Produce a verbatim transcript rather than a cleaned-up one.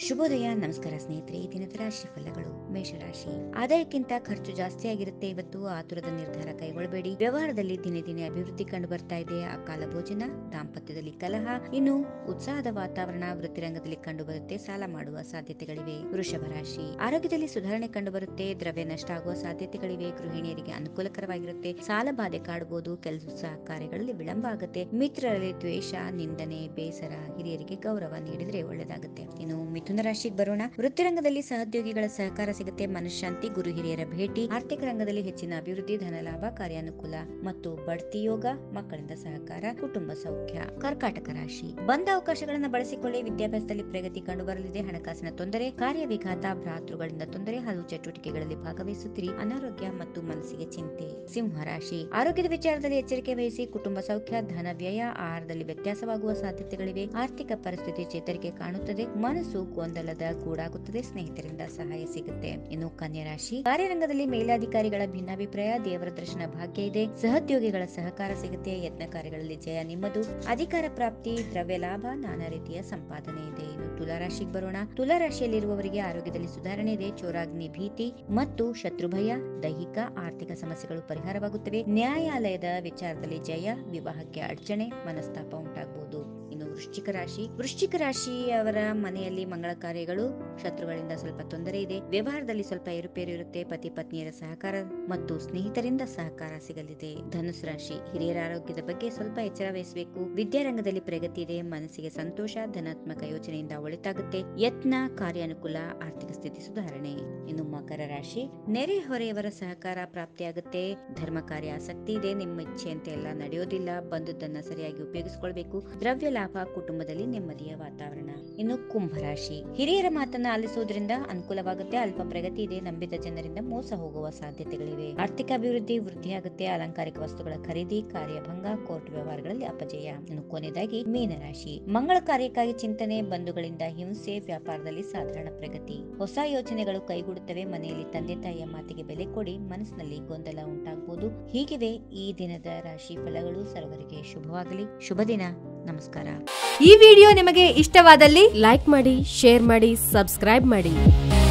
ಶುಭೋದಯ, ನಮಸ್ಕಾರ ಸ್ನೇಹಿತರೆ. ಈ ದಿನದ ರಾಶಿ ಫಲಗಳು. ಮೇಷರಾಶಿ, ಆದಾಯಕ್ಕಿಂತ ಖರ್ಚು ಜಾಸ್ತಿ ಆಗಿರುತ್ತೆ. ಇವತ್ತು ಆತುರದ ನಿರ್ಧಾರ ಕೈಗೊಳ್ಳಬೇಡಿ. ವ್ಯವಹಾರದಲ್ಲಿ ದಿನೇ ದಿನೇ ಅಭಿವೃದ್ಧಿ ಕಂಡು ಬರ್ತಾ ಇದೆ. ಅಕಾಲ ಭೋಜನ, ದಾಂಪತ್ಯದಲ್ಲಿ ಕಲಹ, ಇನ್ನು ಉತ್ಸಾಹದ ವಾತಾವರಣ ವೃತ್ತಿರಂಗದಲ್ಲಿ ಕಂಡು ಬರುತ್ತೆ. ಸಾಲ ಮಾಡುವ ಸಾಧ್ಯತೆಗಳಿವೆ. ವೃಷಭ ರಾಶಿ, ಆರೋಗ್ಯದಲ್ಲಿ ಸುಧಾರಣೆ ಕಂಡು ಬರುತ್ತೆ. ದ್ರವ್ಯ ನಷ್ಟ ಆಗುವ ಸಾಧ್ಯತೆಗಳಿವೆ. ಗೃಹಿಣಿಯರಿಗೆ ಅನುಕೂಲಕರವಾಗಿರುತ್ತೆ. ಸಾಲ ಬಾಧೆ ಕಾಡಬಹುದು. ಕೆಲಸ ಕಾರ್ಯಗಳಲ್ಲಿ ವಿಳಂಬ ಆಗುತ್ತೆ. ಮಿತ್ರರಲ್ಲಿ ದ್ವೇಷ, ನಿಂದನೆ, ಬೇಸರ. ಹಿರಿಯರಿಗೆ ಗೌರವ ನೀಡಿದ್ರೆ ಒಳ್ಳೆದಾಗುತ್ತೆ. ಇನ್ನು ಮಿಥುನ ರಾಶಿಗೆ ಬರೋಣ. ವೃತ್ತಿರಂಗದಲ್ಲಿ ಸಹೋದ್ಯೋಗಿಗಳ ಸಹಕಾರ ಸಿಗುತ್ತೆ. ಮನಃಶಾಂತಿ, ಗುರು ಹಿರಿಯರ ಭೇಟಿ. ಆರ್ಥಿಕ ರಂಗದಲ್ಲಿ ಹೆಚ್ಚಿನ ಅಭಿವೃದ್ಧಿ, ಧನ ಲಾಭ, ಕಾರ್ಯಾನುಕೂಲ ಮತ್ತು ಬಡ್ತಿ ಯೋಗ. ಮಕ್ಕಳಿಂದ ಸಹಕಾರ, ಕುಟುಂಬ ಸೌಖ್ಯ. ಕರ್ಕಾಟಕ ರಾಶಿ, ಬಂದ ಅವಕಾಶಗಳನ್ನು ಬಳಸಿಕೊಳ್ಳಿ. ವಿದ್ಯಾಭ್ಯಾಸದಲ್ಲಿ ಪ್ರಗತಿ ಕಂಡು ಬರಲಿದೆ. ಹಣಕಾಸಿನ ತೊಂದರೆ, ಕಾರ್ಯವಿಘಾತ, ಭ್ರಾತೃಗಳಿಂದ ತೊಂದರೆ, ಹಲವು ಚಟುವಟಿಕೆಗಳಲ್ಲಿ ಭಾಗವಹಿಸುತ್ತೀರಿ. ಅನಾರೋಗ್ಯ ಮತ್ತು ಮನಸ್ಸಿಗೆ ಚಿಂತೆ. ಸಿಂಹ ರಾಶಿ, ಆರೋಗ್ಯದ ವಿಚಾರದಲ್ಲಿ ಎಚ್ಚರಿಕೆ ವಹಿಸಿ. ಕುಟುಂಬ ಸೌಖ್ಯ, ಧನ ವ್ಯಯ, ಆಹಾರದಲ್ಲಿ ವ್ಯತ್ಯಾಸವಾಗುವ ಸಾಧ್ಯತೆಗಳಿವೆ. ಆರ್ಥಿಕ ಪರಿಸ್ಥಿತಿ ಚೇತರಿಕೆ ಕಾಣುತ್ತದೆ. ಮನಸ್ಸು ಗೊಂದಲದ ಗೂಡಾಗುತ್ತದೆ. ಸ್ನೇಹಿತರಿಂದ ಸಹಾಯ ಸಿಗುತ್ತೆ. ಇನ್ನು ಕನ್ಯಾ ರಾಶಿ, ಕಾರ್ಯರಂಗದಲ್ಲಿ ಮೇಲಾಧಿಕಾರಿಗಳ ಭಿನ್ನಾಭಿಪ್ರಾಯ, ದೇವರ ದರ್ಶನ ಭಾಗ್ಯ ಇದೆ. ಸಹೋದ್ಯೋಗಿಗಳ ಸಹಕಾರ ಸಿಗುತ್ತೆ. ಯತ್ನ ಕಾರ್ಯಗಳಲ್ಲಿ ಜಯ ನಿಮ್ಮದು. ಅಧಿಕಾರ ಪ್ರಾಪ್ತಿ, ದ್ರವ್ಯ ಲಾಭ, ನಾನಾ ರೀತಿಯ ಸಂಪಾದನೆ ಇದೆ. ಇನ್ನು ತುಲಾ ರಾಶಿಗೆ ಬರೋಣ. ತುಲಾ ರಾಶಿಯಲ್ಲಿರುವವರಿಗೆ ಆರೋಗ್ಯದಲ್ಲಿ ಸುಧಾರಣೆ ಇದೆ. ಚೋರಾಗ್ನಿ ಭೀತಿ ಮತ್ತು ಶತ್ರುಭಯ, ದೈಹಿಕ ಆರ್ಥಿಕ ಸಮಸ್ಯೆಗಳು ಪರಿಹಾರವಾಗುತ್ತವೆ. ನ್ಯಾಯಾಲಯದ ವಿಚಾರದಲ್ಲಿ ಜಯ, ವಿವಾಹಕ್ಕೆ ಅಡಚಣೆ, ಮನಸ್ತಾಪ ಉಂಟಾಗಬಹುದು. ಇನ್ನು ವೃಶ್ಚಿಕ ರಾಶಿ, ವೃಶ್ಚಿಕ ರಾಶಿಯವರ ಮನೆಯಲ್ಲಿ ಮಂಗಳ ಕಾರ್ಯಗಳು, ಶತ್ರುಗಳಿಂದ ಸ್ವಲ್ಪ ತೊಂದರೆ ಇದೆ. ವ್ಯವಹಾರದಲ್ಲಿ ಸ್ವಲ್ಪ ಏರುಪೇರು ಇರುತ್ತೆ. ಪತಿ ಪತ್ನಿಯರ ಸಹಕಾರ ಮತ್ತು ಸ್ನೇಹಿತರಿಂದ ಸಹಕಾರ ಸಿಗಲಿದೆ. ಧನುಸು ರಾಶಿ, ಹಿರಿಯರ ಆರೋಗ್ಯದ ಬಗ್ಗೆ ಸ್ವಲ್ಪ ಎಚ್ಚರ ವಹಿಸಬೇಕು. ವಿದ್ಯಾರಂಗದಲ್ಲಿ ಪ್ರಗತಿ ಇದೆ. ಮನಸ್ಸಿಗೆ ಸಂತೋಷ, ಧನಾತ್ಮಕ ಯೋಚನೆಯಿಂದ ಒಳಿತಾಗುತ್ತೆ. ಯತ್ನ, ಕಾರ್ಯಾನುಕೂಲ, ಆರ್ಥಿಕ ಸ್ಥಿತಿ ಸುಧಾರಣೆ. ಇನ್ನು ಮಕರ ರಾಶಿ, ನೆರೆ ಹೊರೆಯವರ ಸಹಕಾರ ಪ್ರಾಪ್ತಿಯಾಗುತ್ತೆ. ಧರ್ಮ ಕಾರ್ಯ ಆಸಕ್ತಿ ಇದೆ. ನಿಮ್ಮ ಇಚ್ಛೆಯಂತೆ ಎಲ್ಲ ನಡೆಯೋದಿಲ್ಲ. ಬಂದುದನ್ನ ಸರಿಯಾಗಿ ಉಪಯೋಗಿಸಿಕೊಳ್ಬೇಕು. ದ್ರವ್ಯ ಲಾಭ, ಕುಟುಂಬದಲ್ಲಿ ನೆಮ್ಮದಿಯ ವಾತಾವರಣ. ಇನ್ನು ಕುಂಭರಾಶಿ, ಹಿರಿಯರ ಮಾತನ್ನ ಆಲಿಸುವುದರಿಂದ ಅನುಕೂಲವಾಗುತ್ತೆ. ಅಲ್ಪ ಪ್ರಗತಿ ಇದೆ. ನಂಬಿದ ಜನರಿಂದ ಮೋಸ ಹೋಗುವ ಸಾಧ್ಯತೆಗಳಿವೆ. ಆರ್ಥಿಕ ಅಭಿವೃದ್ಧಿ ವೃದ್ಧಿಯಾಗುತ್ತೆ. ಅಲಂಕಾರಿಕ ವಸ್ತುಗಳ ಖರೀದಿ, ಕಾರ್ಯಭಂಗ, ಕೋರ್ಟ್ ವ್ಯವಹಾರಗಳಲ್ಲಿ ಅಪಜಯ. ಇನ್ನು ಕೊನೆಯದಾಗಿ ಮೀನರಾಶಿ, ಮಂಗಳ ಕಾರ್ಯಕ್ಕಾಗಿ ಚಿಂತನೆ, ಬಂಧುಗಳಿಂದ ಹಿಂಸೆ, ವ್ಯಾಪಾರದಲ್ಲಿ ಸಾಧಾರಣ ಪ್ರಗತಿ. ಹೊಸ ಯೋಚನೆಗಳು ಕೈಗೂಡುತ್ತವೆ. ಮನೆಯಲ್ಲಿ ತಂದೆ ತಾಯಿಯ ಮಾತಿಗೆ ಬೆಲೆ ಕೊಡಿ. ಮನಸ್ಸಿನಲ್ಲಿ ಗೊಂದಲ ಉಂಟಾಗಬಹುದು. ಹೀಗಿವೆ ಈ ದಿನದ ರಾಶಿ ಫಲಗಳು. ಸರ್ವರಿಗೆ ಶುಭವಾಗಲಿ. ಶುಭ ದಿನ. ನಮಸ್ಕಾರ. ಈ ವಿಡಿಯೋ ನಿಮಗೆ ಇಷ್ಟವಾದಲ್ಲಿ ಲೈಕ್ ಮಾಡಿ, ಶೇರ್ ಮಾಡಿ, ಸಬ್ಸ್ಕ್ರೈಬ್ ಮಾಡಿ.